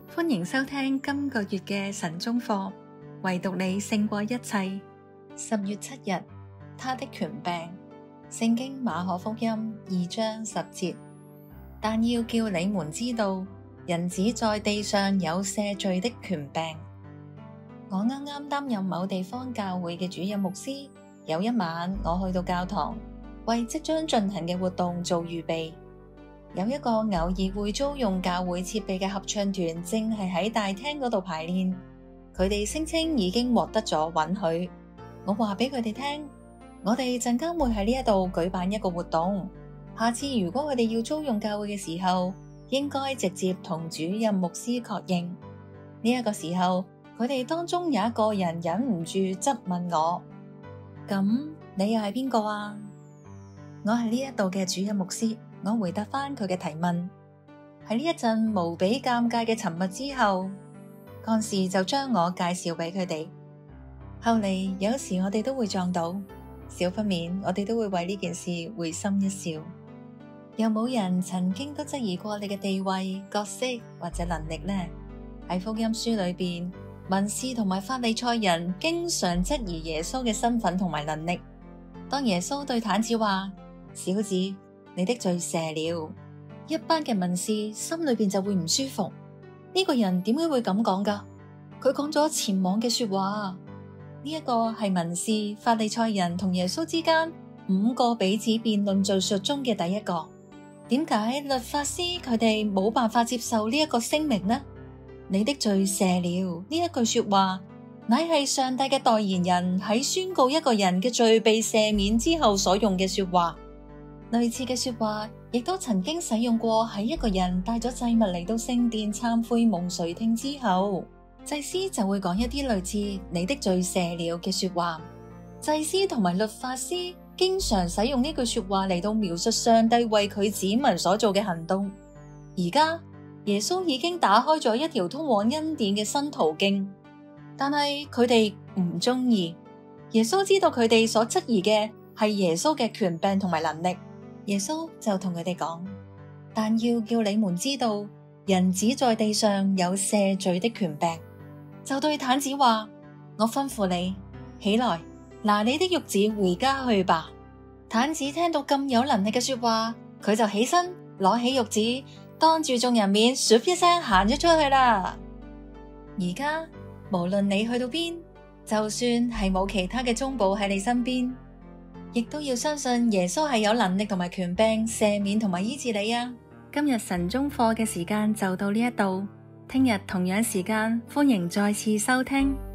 歡迎收聽今個月嘅晨鐘課，唯獨你勝過一切。10月7日，他的權柄。聖經馬可福音2章10節。但要叫你們知道，人子在地上有赦罪的權柄。我啱啱擔任某地方教會嘅主任牧師，有一晚我去到教堂，為即將進行嘅活動做預備。有一個偶爾會租用教會設備嘅合唱團，正係喺大廳嗰度排練。佢哋聲稱已經獲得咗允許。我話俾佢哋聽，我哋陣間會喺呢一度舉辦一個活動。下次如果佢哋要租用教會嘅時候，應該直接同主任牧師確認。呢一個時候，佢哋當中有一個人忍唔住質問我：咁你又係邊個啊？我係呢一度嘅主任牧師。我回答翻佢嘅提問。喺呢一陣無比尷尬嘅沉默之後，幹事就將我介紹俾佢哋。後嚟有時我哋都會撞到，少不免我哋都會為呢件事會心一笑。有冇人曾經都質疑過你嘅地位、角色或者能力呢？喺福音書裏邊，文士同埋法利賽人經常質疑耶穌嘅身份同埋能力。當耶穌對癱子話：小子，你的罪赦了，一班嘅文士心裏邊就會唔舒服。呢個人點解會咁講噶？佢講咗僭妄嘅說話。呢一個係文士、法利賽人同耶穌之間5個彼此辯論敘述中嘅第一個。點解律法師佢哋冇辦法接受呢一個聲明呢？你的罪赦了呢一句說話，乃係上帝嘅代言人喺宣告一個人嘅罪被赦免之後所用嘅說話。類似嘅說話亦都曾經使用過喺一個人帶咗祭物嚟到聖殿懺悔蒙垂聽之後，祭司就會講一啲類似你的罪赦了嘅說話。祭司同埋律法師經常使用呢句說話嚟到描述上帝為佢子民所做嘅行動。而家耶穌已經打開咗一條通往恩典嘅新途徑，但係佢哋唔中意。耶穌知道佢哋所質疑嘅係耶穌嘅權柄同埋能力。耶穌就同佢哋講，但要叫你們知道，人子在地上有赦罪的權柄。就對癱子話：我吩咐你起來，拿你的褥子回家去吧。癱子聽到咁有能力嘅說話，佢就起身攞起褥子，當住眾人面唰一聲行咗出去啦。而家無論你去到邊，就算係冇其他嘅中保喺你身邊，亦都要相信耶穌係有能力同埋權柄赦免同埋醫治你啊！今日晨鐘課嘅時間就到呢一度，聽日同樣時間歡迎再次收聽。